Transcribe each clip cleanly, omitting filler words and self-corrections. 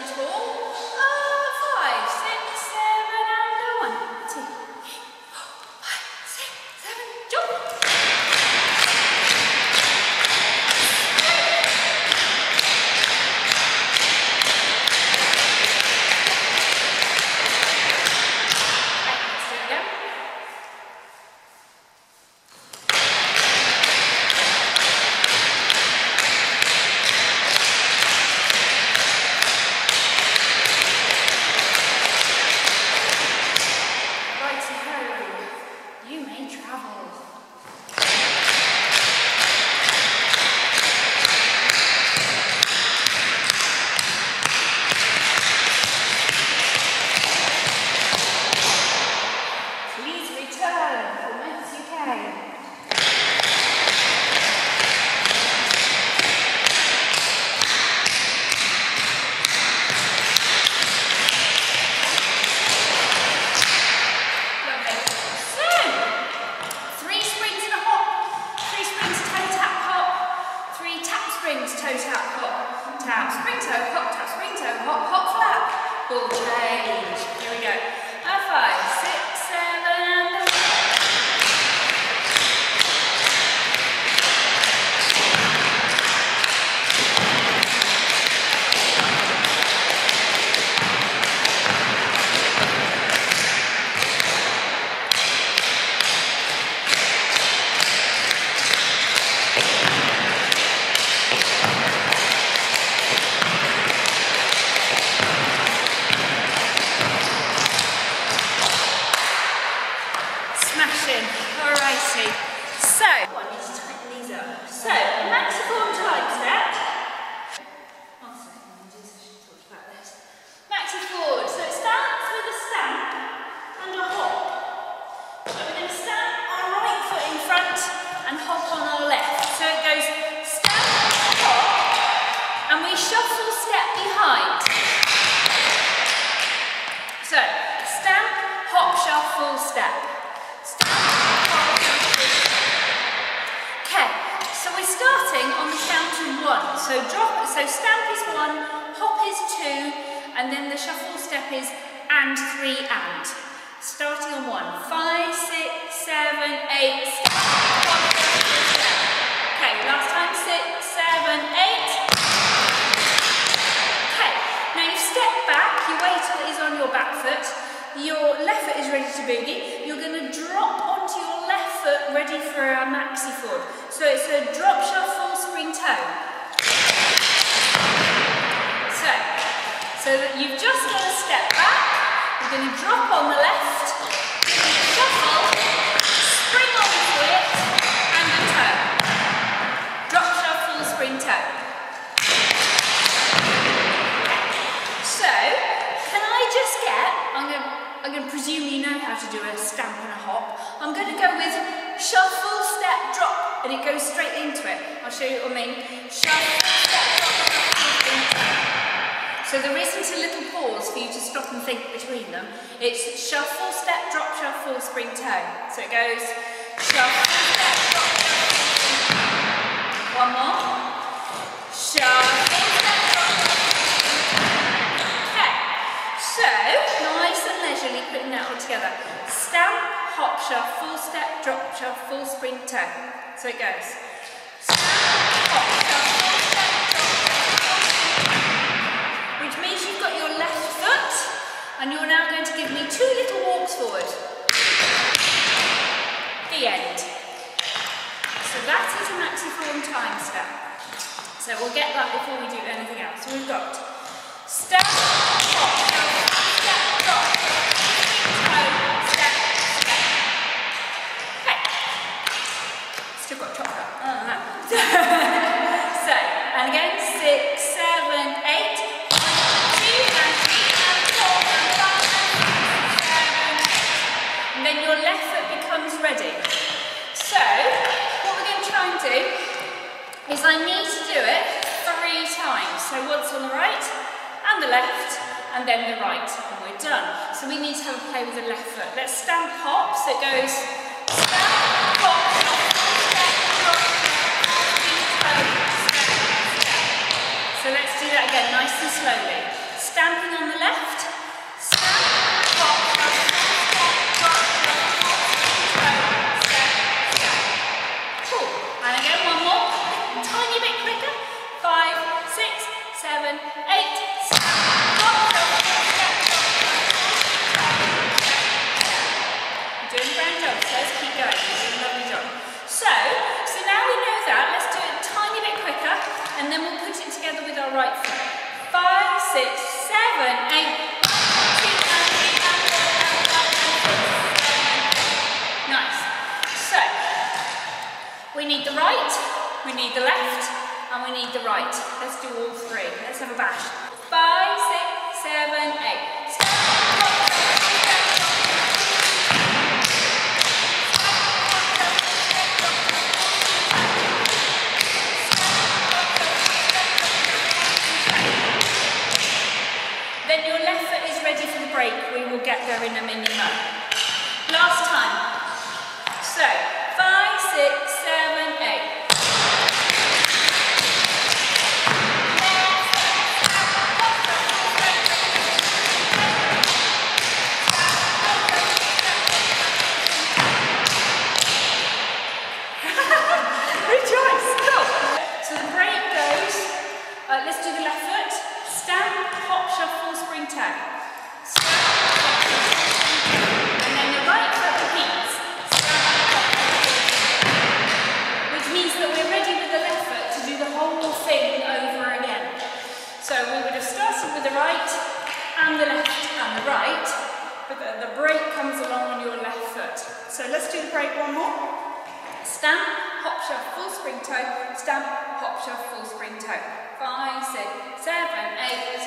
and tall. 5, 6, 7, and 1, 2, 3, 4, 5, 6, 7, jump. Toe tap, hop, tap, spring toe, hop, tap, spring toe, hop, hop, flap. Ball change. Here we go. 5, 6, 7, and 1. Alrighty, so I need to tighten these up. So, maxiform time step. One second, I should talk about this. Maxi forward. So it starts with a stamp and a hop. So we're going to stamp our right foot in front and hop on our left. So it goes stamp, hop, and we shuffle step behind. So, stamp, hop, shuffle, step. Starting on the count of 1. So stamp is 1, hop is 2, and then the shuffle step is and 3 and. Starting on 1. 5, 6, 7, 8, step, hop, step. Okay, last time 6, 7, 8. Okay, now you step back, you wait till it is on your back foot, your left foot is ready to boogie, you're going to drop onto your left foot ready for a maxi forward. So it's a drop, shuffle, spring toe. So that you've just got to step back, you're going to drop on the left, shuffle, spring onto it, and a toe. Drop, shuffle, spring toe. So, can I just get, I'm going to presume you know how to do a stamp and a hop. I'm going to go with shuffle, step, drop, and it goes straight into it. I'll show you what I mean. Shuffle, step, drop, shuffle, into it. So there isn't a little pause for you to stop and think between them. It's shuffle, step, drop, shuffle, spring toe. So it goes shuffle, step, drop, shuffle, spring toe. One more. Shuffle, step, drop, shuffle, spring toe. Okay. So, nice and leisurely putting that all together. Stamp, hop, shuffle, step, drop, shuffle, spring toe. So it goes. Stamp, hop, shuffle, step, drop, shuffle, spring toe. Which means you've got your left foot, and you're now going to give me 2 little walks forward. The end. So that is a maxiform time step. So we'll get that before we do anything else. So we've got step, hop, shuffle, step, drop, spring toe, step, step. Okay. Still got chocolate. So, and again, 6, 7, 8. Then your left foot becomes ready. So, what we're going to try and do is I need to do it 3 times. So once on the right, and the left, and then the right, and we're done. So we need to have a play with the left foot. Let's stamp hop, so it goes stamp, hop, step, drop, spring toe, step, step. So let's do that again, nice and slowly. Stamp, We need the right, we need the left, and we need the right. Let's do all three. Let's have a bash. 5, 6, 7, 8. Step, hop, then your left foot is ready for the break. We will get there in a minute. Last time. So, 5, 6, 7, 8. Let's do the left foot. Stamp, hop, shuffle, spring toe. Stamp, hop, shuffle, and then the right foot repeats. Stamp, hop, which means that we're ready with the left foot to do the whole thing over again. So we would have started with the right and the left and the right, but the break comes along on your left foot. So let's do the break one more. Stamp, hop, shuffle, spring toe. Stamp, hop, shuffle, spring toe. 5, 6, 7, 8.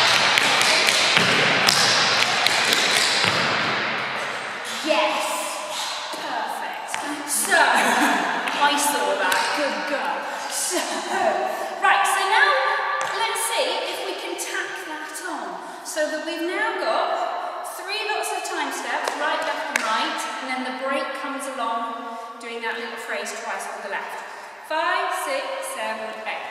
Yes! Perfect. So, I saw that. Good girl. So, right, so now let's see if we can tack that on. So that we've now got 3 lots of time steps, right, left and right, and then the break comes along doing that little phrase twice with the left. 5, 6, 7, 8.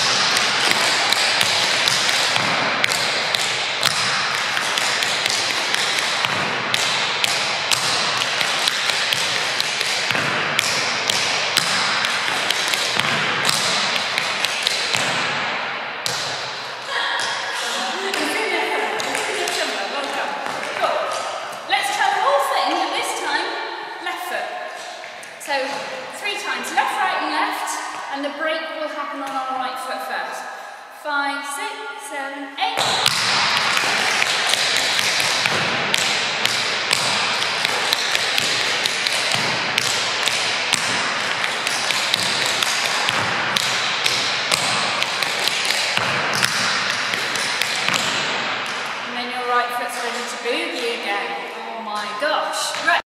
So 3 times, left, right and left, and the break will happen on our right foot first. 5, 6, 7, 8. And then your right foot's ready to boogie again. Oh my gosh. Right.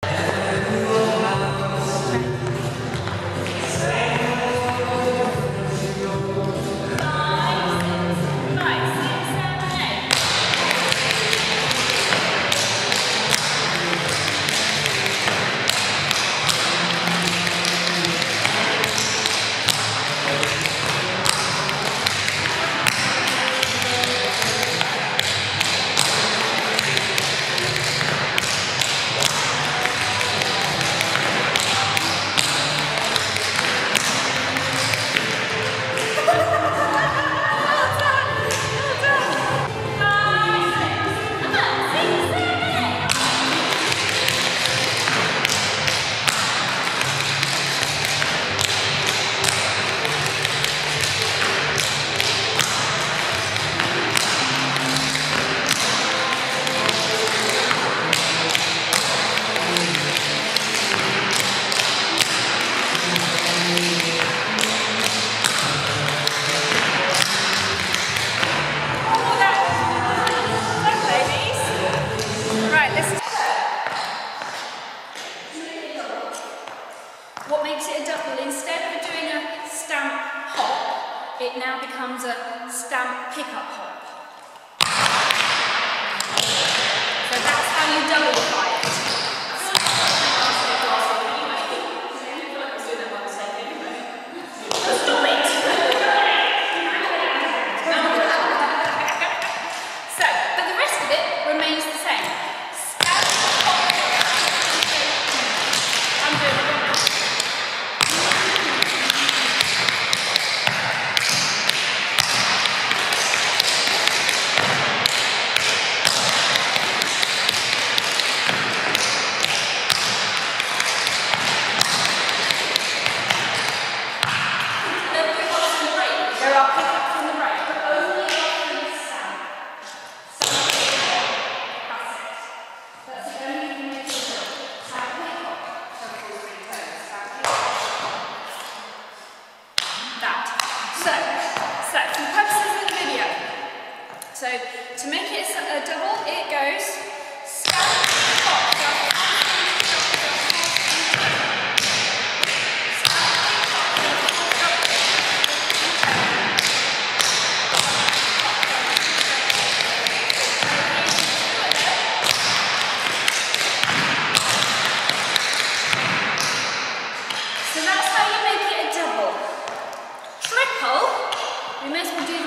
What makes it a double, instead of doing a stamp hop, it now becomes a stamp pickup hop. So that's how you double-fly it. Stop it! So, but the rest of it remains the same. Stamp, hop, I'm doing it.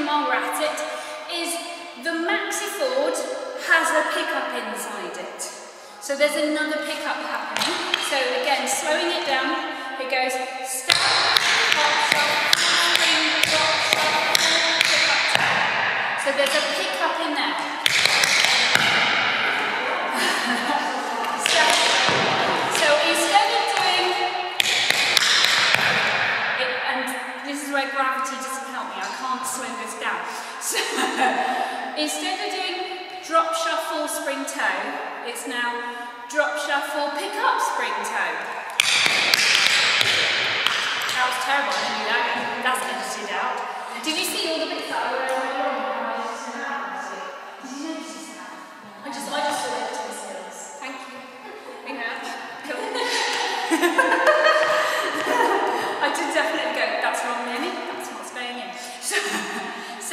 while we're at it, is the Maxi Ford has a pickup inside it. So there's another pickup happening. So again, slowing it down, it goes stamp, hop, shuffle, spring, drop, shuffle, pickup, toe. So there's a pickup in there. So instead of doing it, and this is where gravity doesn't help me, I can't slow this down. So instead of doing drop, shuffle, spring, toe, it's now drop, shuffle, pick up, spring, toe. That was terrible, I didn't do that. That's edited out. Did you see all the bits that I wrote wrong? Did you notice that? I just saw editing skills. Thank you. Big round. Cool. I did definitely go, that's wrong, Lenny. That's what's going in. So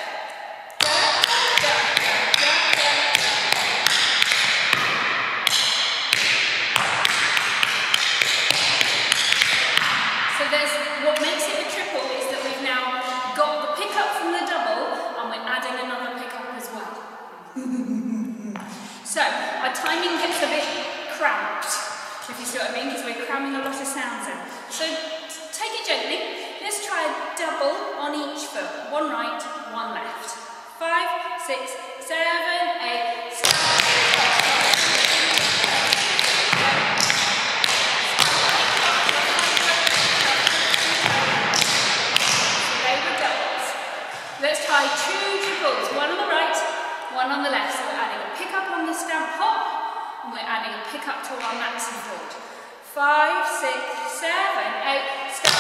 there's, what makes it a triple is that we've now got the pickup from the double and we're adding another pickup as well. So our timing gets a bit cramped, if you see what I mean, because we're cramming a lot of sounds in. So take it gently. Let's try a double on each foot. One right, one left. 5, 6, 7, 8, stop. Let's try 2 triples, one on the right, one on the left. So we're adding a pickup on the stamp hop, and we're adding a pickup to our Maxi Ford. 5, 6, 7, 8, stop.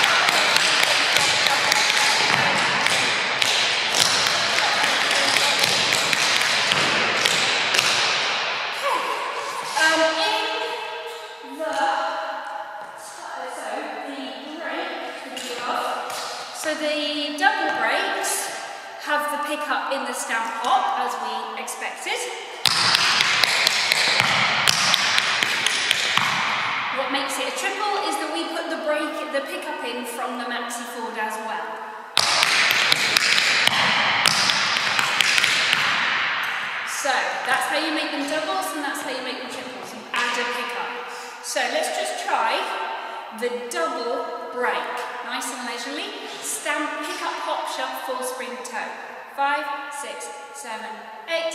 So the double breaks have the pickup in the stamp hop as we expected. What makes it a triple is that we put the pickup in from the Maxi Ford as well. So that's how you make them doubles and that's how you make them triples. You add a pickup. So let's just try the double break. Nice and leisurely. Stamp, pick up, hop, shuffle, spring, toe. 5, 6, 7, 8.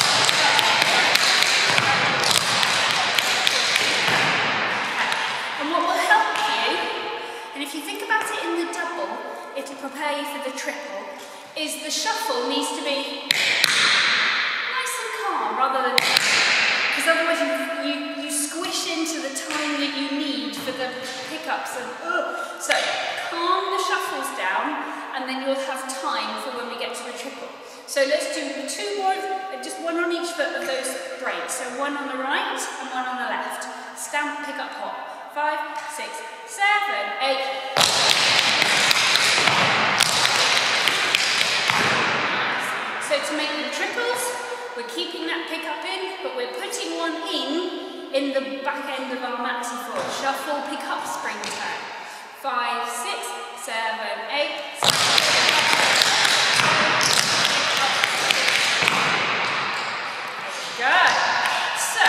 And what will help you, and if you think about it in the double, it'll prepare you for the triple, is the shuffle needs to be nice and calm rather than, because otherwise you squish into the time that you need for the pickups. So calm the shuffles down and then you'll have time for when we get to the triple. So let's do 2 more, just one on each foot of those breaks. So one on the right and one on the left. Stamp, pick up, hop. 5, 6, 7, 8. So to make them triples, we're keeping that pickup in, but we're putting one in the back end of our Maxi Ford. Shuffle, pick up, spring, toe. 5, 6, 7, 8. Good. So,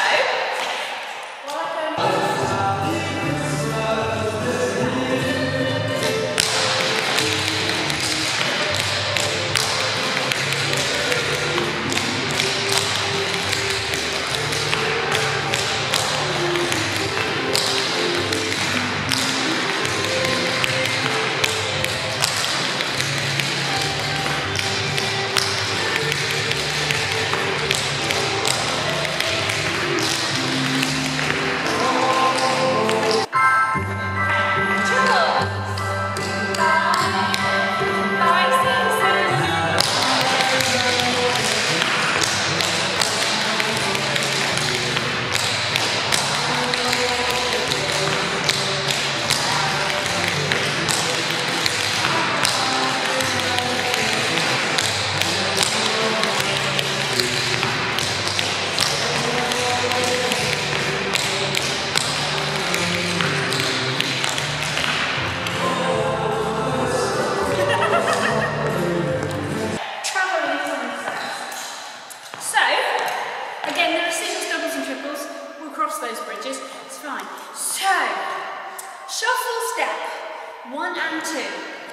Shuffle step, 1 and 2.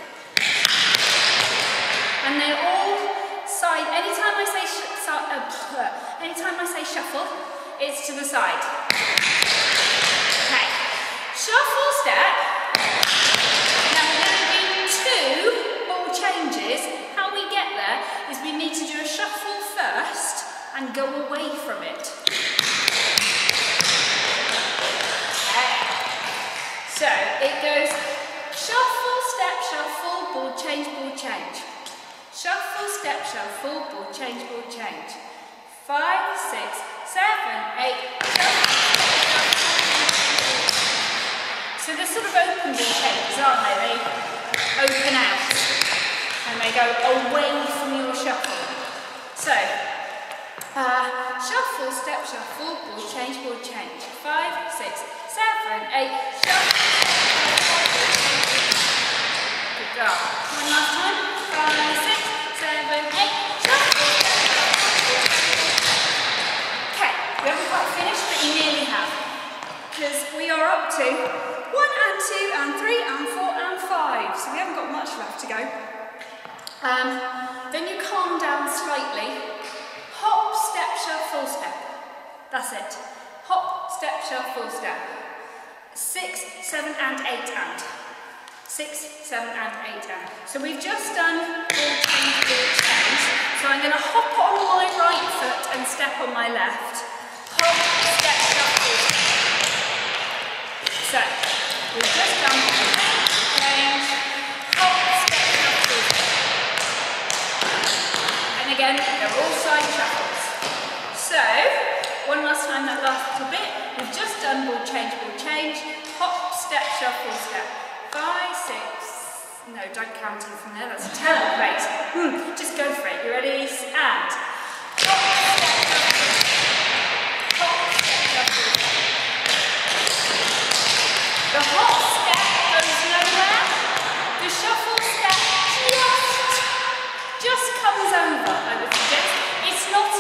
And they're all side, anytime I say shuffle, it's to the side. Okay, shuffle step. Now we're going to do 2 ball changes. How we get there is we need to do a shuffle first and go away from it. Okay, so it goes shuffle, step, shuffle, ball change, ball change. Shuffle, step, shuffle, ball change, ball change. 5, 6, 7, 8, so they're sort of open ball changes, aren't they? They open out and they go away from your shuffle. So, shuffle, step, shuffle, ball change, ball change. 5, 6, 7, 8, shuffle. Good girl. One last time. 5, 6, 7, 8, shuffle. Okay, we haven't quite finished, but you nearly have. Because we are up to 1 and 2 and 3 and 4 and 5. So we haven't got much left to go. Then you calm down slightly. Hop, step, shuffle, step. That's it. Hop, step, shuffle, step. 6, 7 and 8 and. 6, 7 and 8 and. So we've just done ball change, ball change. So I'm going to hop on my right foot and step on my left. Hop, step, shuffle. So we've just done change, hop, step, shuffle. And again, they're all side shuffles. So one last time, that last little bit. We've just done ball change, hop, step, shuffle, step. 5, 6, no, don't count in from there, that's a terrible rate. Just go for it, you ready? And hop, step, shuffle. Hop, step, shuffle. The hop step goes nowhere. The shuffle step just comes over, I would suggest. It's not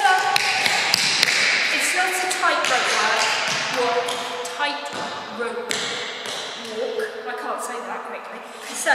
a tightrope walk. Tightrope. I can't say that quickly. So,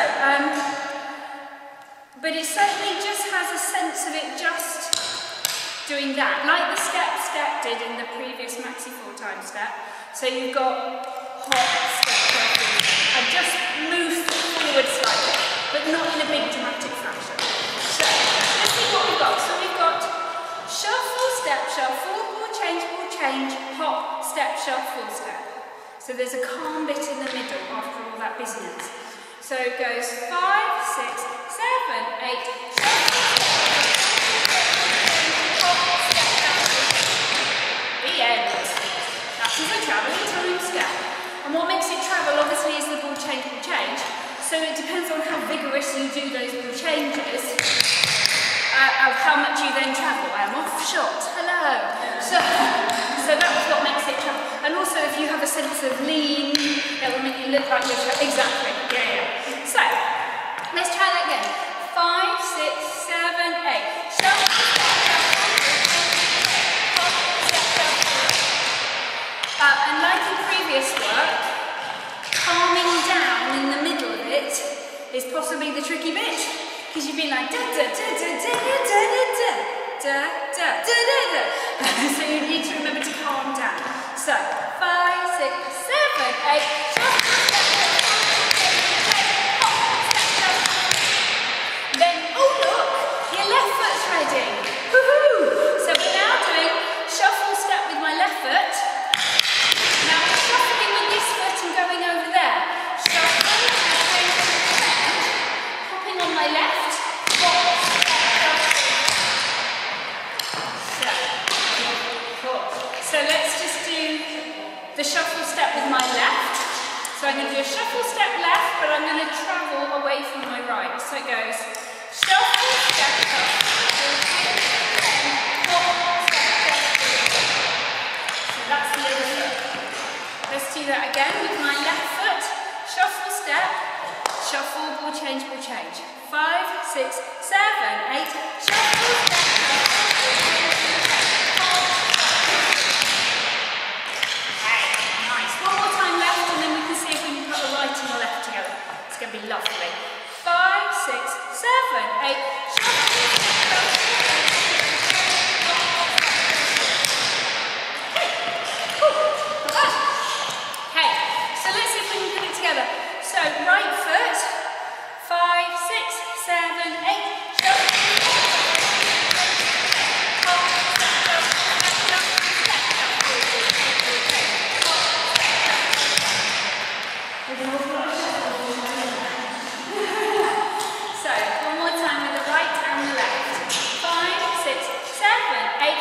but it certainly just has a sense of it just doing that, like the step did in the previous maxi 4-time step. So you've got hop, step, shuffle, and just move forward slightly, but not in a big dramatic fashion. So, let's see what we've got. So we've got shuffle, step, shuffle, ball change, hop, step, shuffle, step. So there's a calm bit in the middle after all that busyness. So it goes 5, 6, 7, 8, the end. That is a travelling time step. And what makes it travel obviously is the ball change. So it depends on how vigorous you do those ball changes, of how much you then travel. I'm off shot, hello. So that's what makes it travel. And also if you have a sense of lean, it will make you look like you're traveling. Exactly, yeah. So, let's try that again. 5, 6, 7, 8. Shuffle, and like in previous work, calming down in the middle of it is possibly the tricky bit. Because you've been like da da da da da da da da da da. So you need to remember to calm down. So 5, 6, 7, 8. Then oh look, your left foot's ready. Woohoo! So we're now doing shuffle step with my left foot. Now we're shuffling with this foot and going over there. Shuffle, hopping on my left. So let's just do the shuffle step with my left. So I'm going to do a shuffle step left, but I'm going to travel away from my right. So it goes shuffle, step, so that's the other foot. Let's do that again with my left foot. Shuffle step, shuffle, ball change, 5, 6, 7, 8, shuffle step. One more time left, and then we can see if we can put a right and a left Lovely. 5, 6, 7, 8. Okay, so let's see if we can put it together. So right foot, 5, 6, 7, 8. So, one more time with the right and the left. 5, 6, 7, 8.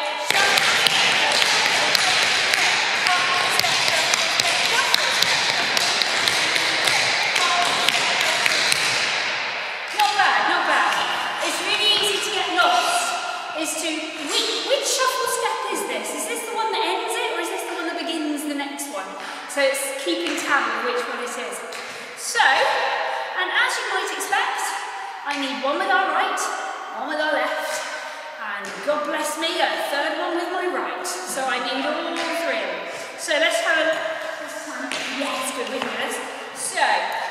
Not bad, not bad. It's really easy to get lost. Which shuffle step is this? Is this the one that ends it, or is this the one that begins the next one? So it's keeping tab of which one it is. So, and as you might expect, I need one with our right, one with our left, and God bless me, a third one with my right. So I need all three. So let's have a, yes, good, we can do this. So,